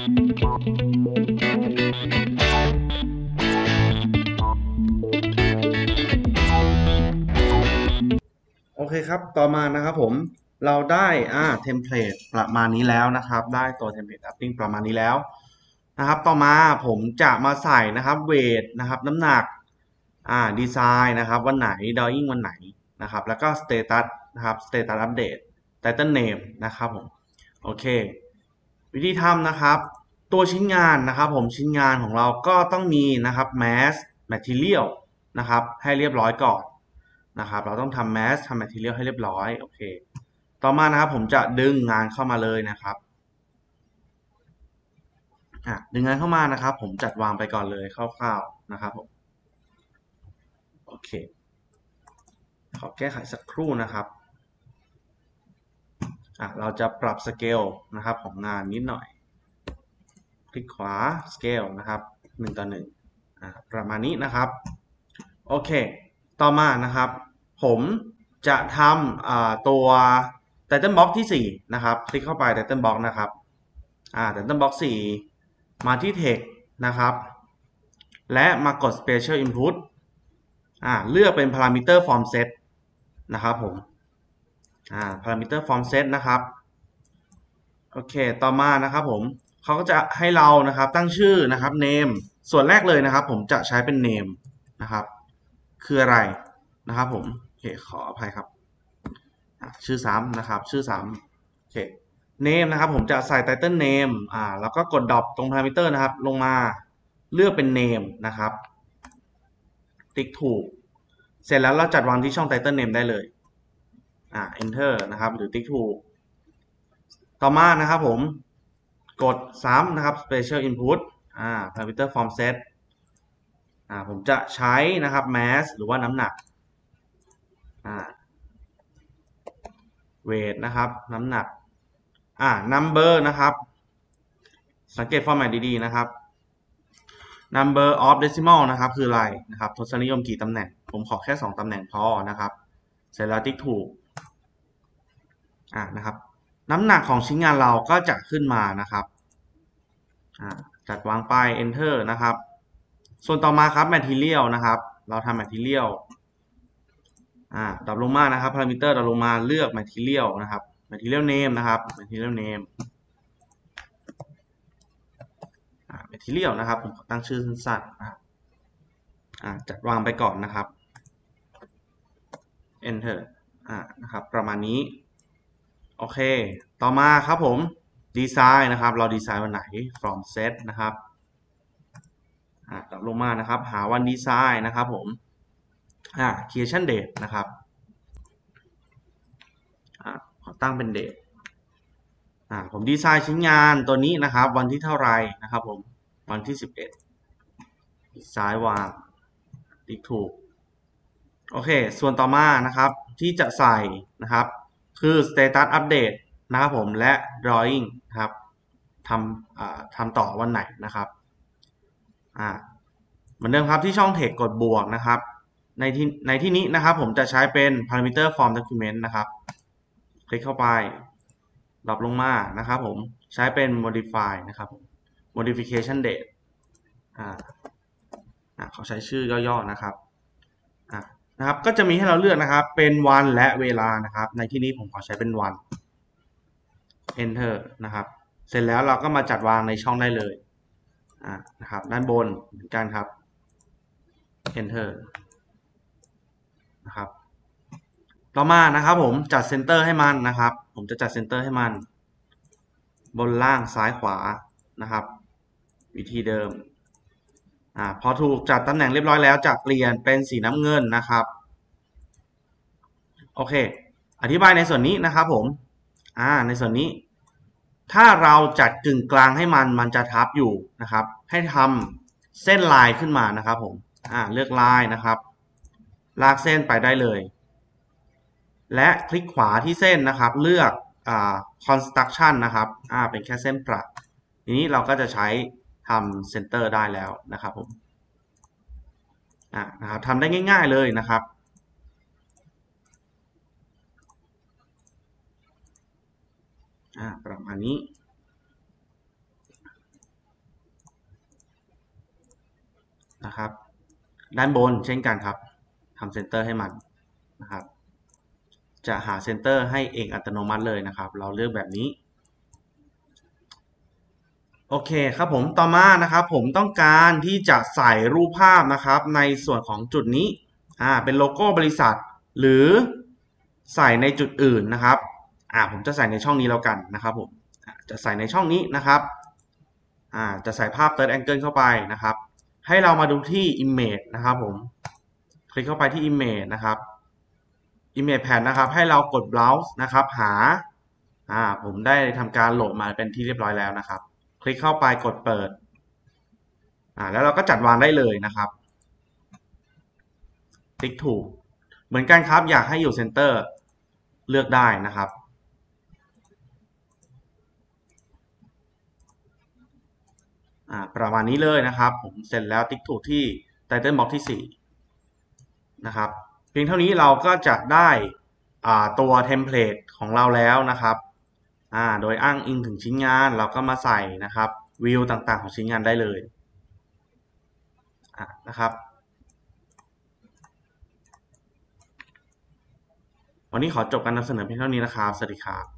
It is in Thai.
โอเคครับต่อมานะครับผมเราได้เทมเพลตประมาณนี้แล้วนะครับได้ตัวเทมเพลตอัพปิ้งประมาณนี้แล้วนะครับต่อมาผมจะมาใส่นะครับเวทนะครับน้ำหนักดีไซน์นะครับวันไหนดอ w ิ n งวันไหนนะครับแล้วก็สเตตัสนะครับสเตตัสอัปเดตไทเทิลเนมนะครับผมโอเควิธีทำนะครับตัวชิ้นงานนะครับผมชิ้นงานของเราก็ต้องมีนะครับ mass material นะครับให้เรียบร้อยก่อนนะครับเราต้องทำ mass ทำ material ให้เรียบร้อยโอเคต่อมานะครับผมจะดึงงานเข้ามาเลยนะครับดึงงานเข้ามานะครับผมจัดวางไปก่อนเลยคร่าวๆนะครับผมโอเคขอแก้ไขสักครู่นะครับเราจะปรับสเกลนะครับของงานนิดหน่อยคลิกขวาสเกลนะครับ1:1ประมาณนี้นะครับโอเคต่อมานะครับผมจะทำตัว Title Box ที่4นะครับคลิกเข้าไป Title Box นะครับTitle Box 4มาที่ Text นะครับและมากด Special Input เลือกเป็น Parameter Form Set นะครับผมParameter Form Set นะครับโอเคต่อมานะครับผมเขาก็จะให้เรานะครับตั้งชื่อนะครับ name ส่วนแรกเลยนะครับผมจะใช้เป็น name นะครับคืออะไรนะครับผมโอเคขออภัยครับชื่อซ้ำนะครับชื่อซ้ำโอเค name นะครับผมจะใส่ title name แล้วก็กด drop ตรง parameter นะครับลงมาเลือกเป็น name นะครับติ๊กถูกเสร็จแล้วเราจัดวางที่ช่อง title name ได้เลยenter นะครับหรือติ๊กถูกต่อมานะครับผมกดซ้ำนะครับ special input parameter form set ผมจะใช้นะครับ mass หรือว่าน้ำหนักweight นะครับน้ำหนักnumber นะครับสังเกต format ดีๆนะครับ number of decimal นะครับคืออะไรนะครับทศนิยมกี่ตำแหน่งผมขอแค่2ตำแหน่งพอนะครับเสร็จแล้วติ๊กถูกนะครับน้ำหนักของชิ้นงานเราก็จะขึ้นมานะครับจัดวางไป enter นะครับส่วนต่อมาครับ material นะครับเราทำ material ดรอปลงมานะครับ parameter ดรอปลงมาเลือก material นะครับ material name นะครับ material name material นะครับผมตั้งชื่อสั้นๆนะครับจัดวางไปก่อนนะครับ enter นะครับประมาณนี้โอเคต่อมาครับผมดีไซน์นะครับเราดีไซน์วันไหน from set นะครับตัดลงมานะครับหาวันดีไซน์นะครับผมcreation date นะครับขอตั้งเป็น date ผมดีไซน์ชิ้นงานตัวนี้นะครับวันที่เท่าไรนะครับผมวันที่11ดีไซน์วางติ๊กถูกโอเคส่วนต่อมานะครับที่จะใส่นะครับคือ status update นะครับผมและ drawing นะครับทำต่อวันไหนนะครับเหมือนเดิมครับที่ช่อง text กดบวกนะครับในที่นี้นะครับผมจะใช้เป็น parameter form document นะครับคลิกเข้าไปดรอปลงมานะครับผมใช้เป็น modify นะครับ modification date เขาใช้ชื่อย่อๆนะครับนะครับก็จะมีให้เราเลือกนะครับเป็นวันและเวลานะครับในที่นี้ผมขอใช้เป็นวัน enter นะครับเสร็จแล้วเราก็มาจัดวางในช่องได้เลยนะครับด้านบนเหมือนกันครับ enter นะครับต่อมานะครับผมจัดเซนเตอร์ให้มันนะครับผมจะจัดเซนเตอร์ให้มันบนล่างซ้ายขวานะครับวิธีเดิมพอถูกจัดตำแหน่งเรียบร้อยแล้วจะเปลี่ยนเป็นสีน้ำเงินนะครับโอเคอธิบายในส่วนนี้นะครับผมในส่วนนี้ถ้าเราจัดกึ่งกลางให้มันจะทับอยู่นะครับให้ทำเส้นลายขึ้นมานะครับผมเลือกลายนะครับลากเส้นไปได้เลยและคลิกขวาที่เส้นนะครับเลือกconstruction นะครับเป็นแค่เส้นประทีนี้เราก็จะใช้ทำเซนเตอร์ได้แล้วนะครับผมนะครับทำได้ง่ายๆเลยนะครับประมาณนี้นะครับด้านบนเช่นกันครับทำเซนเตอร์ให้มันนะครับจะหาเซนเตอร์ให้เองอัตโนมัติเลยนะครับเราเลือกแบบนี้โอเคครับผมต่อมานะครับผมต้องการที่จะใส่รูปภาพนะครับในส่วนของจุดนี้เป็นโลโก้บริษัทหรือใส่ในจุดอื่นนะครับผมจะใส่ในช่องนี้แล้วกันนะครับผมจะใส่ในช่องนี้นะครับจะใส่ภาพ Third Angle เข้าไปนะครับให้เรามาดูที่ Image นะครับผมคลิกเข้าไปที่ Image นะครับ Image Pad นะครับให้เรากด Browse นะครับหาผมได้ทำการโหลดมาเป็นที่เรียบร้อยแล้วนะครับคลิกเข้าไปกดเปิดแล้วเราก็จัดวางได้เลยนะครับคลิกถูกเหมือนกันครับอยากให้อยู่เซนเตอร์เลือกได้นะครับประมาณนี้เลยนะครับผมเสร็จแล้วติ๊กถูกที่ Title Box ที่4นะครับเพียงเท่านี้เราก็จะได้ตัวเทมเพลตของเราแล้วนะครับโดยอ้างอิงถึงชิ้นงานเราก็มาใส่นะครับวิวต่างๆของชิ้นงานได้เลยนะครับวันนี้ขอจบการนำเสนอเพียงเท่านี้นะครับสวัสดีครับ